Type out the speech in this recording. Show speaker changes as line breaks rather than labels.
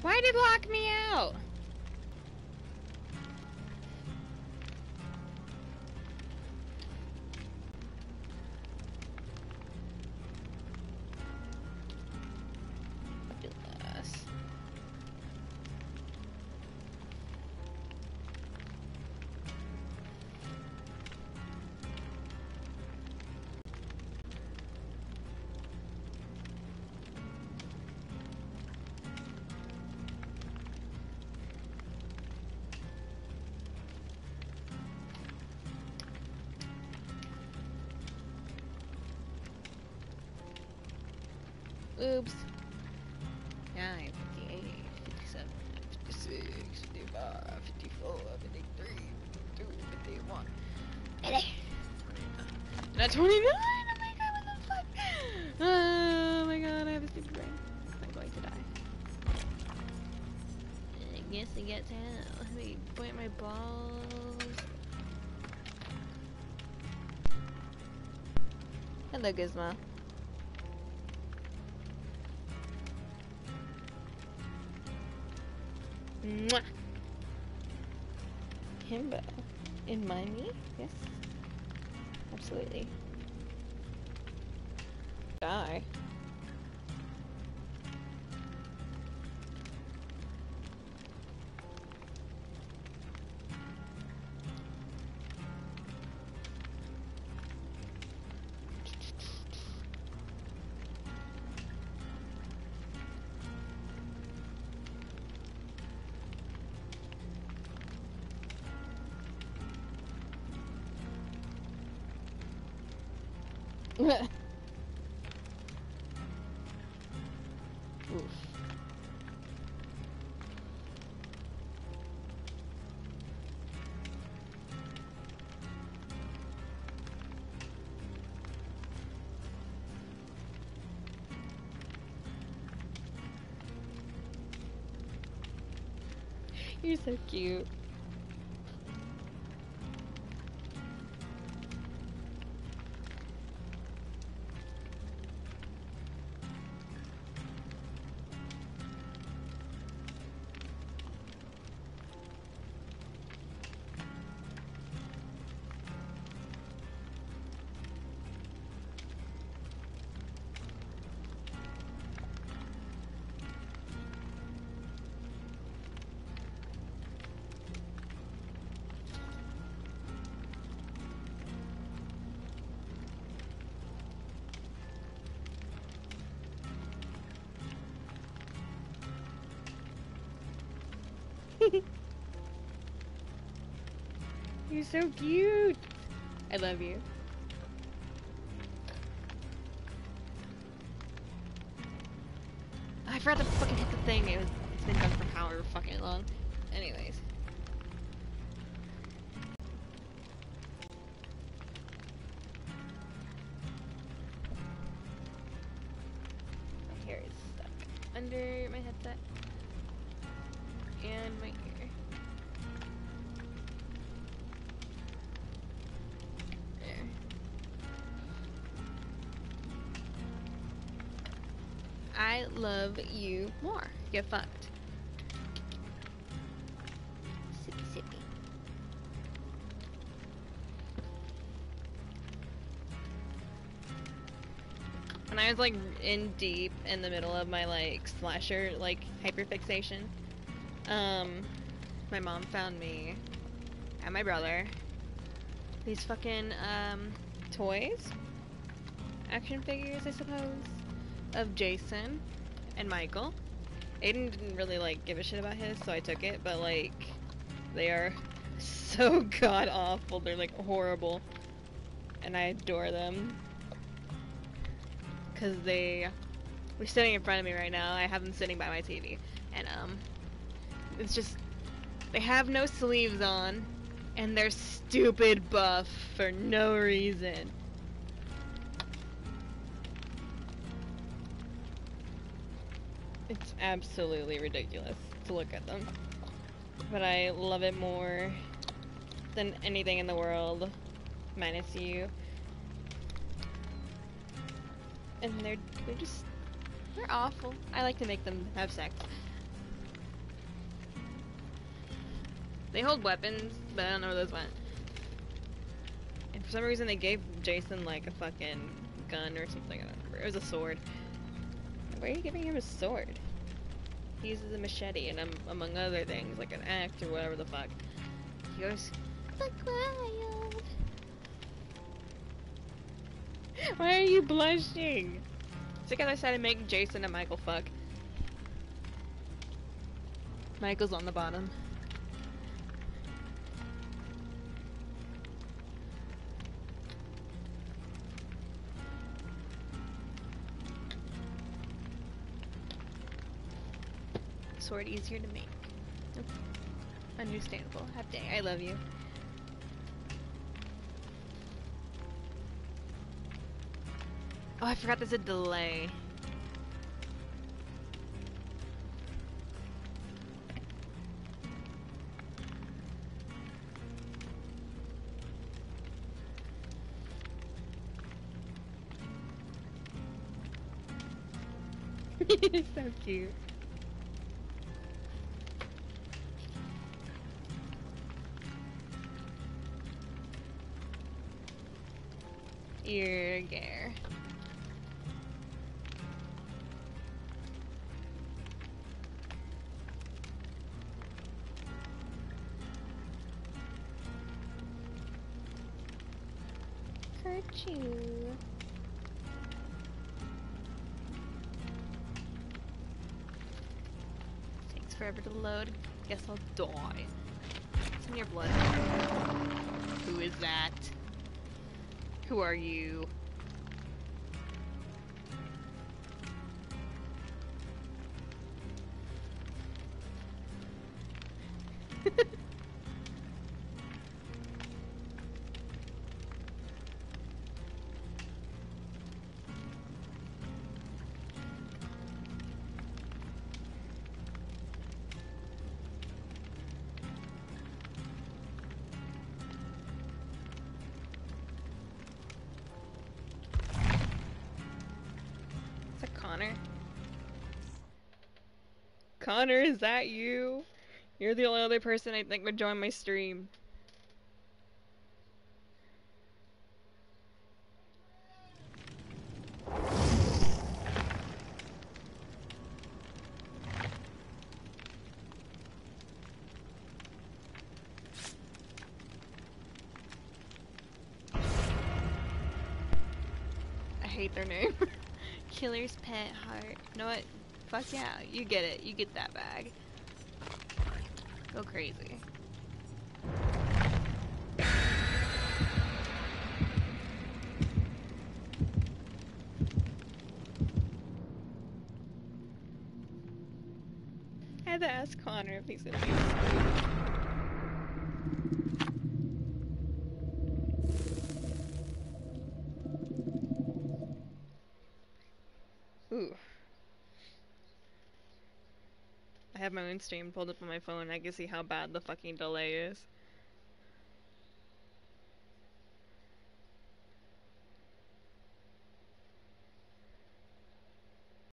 Why did it lock me out? Oops. 9, 58, 57, 56, 55, 54, 53, 52, 51. Not 29! Oh my god, what the fuck? Oh my god, I have a stupid brain. I'm going to die. I guess I get to let me point my balls. Hello, Gizmo. Mwah. Himbo. In my me? Yes. Absolutely. Die. Oof. You're so cute. You're so cute. I love you. I forgot to fucking hit the thing. It's been done for however fucking long. Anyways. My hair is stuck under my headset and my ear. I love you more. Get fucked. Sippy sippy. When I was like in deep in the middle of my like slasher like hyperfixation, my mom found me and my brother these fucking toys, action figures I suppose, of Jason and Michael. Aiden didn't really like give a shit about his, so I took it, but like they are so god awful. They're like horrible, and I adore them because they're sitting in front of me right now. I have them sitting by my TV, and it's just they have no sleeves on, and they're stupid buff for no reason. It's absolutely ridiculous to look at them. But I love it more than anything in the world, minus you. And they're awful. I like to make them have sex. They hold weapons, but I don't know where those went. And for some reason they gave Jason like a fucking gun or something. I don't remember. It was a sword. Why are you giving him a sword? He uses a machete and among other things, like an axe or whatever the fuck. He goes, "Look wild." Why are you blushing? It's because I decided to make Jason and Michael fuck. Michael's on the bottom. Sword easier to make. Okay. Understandable. Have day. I love you. Oh, I forgot there's a delay. It's so cute. Ear gare. Kerchoo. Takes forever to load. Guess I'll die. It's in your blood. Who is that? Who are you? Is that Connor? Connor, is that you? You're the only other person I think would join my stream. I hate their name. Killer's Pet Heart. You know what? Fuck yeah, you get it. You get that bag. Go crazy. I had to ask Connor if he's gonna be. Ooh. I have my own stream pulled up on my phone. I can see how bad the fucking delay is.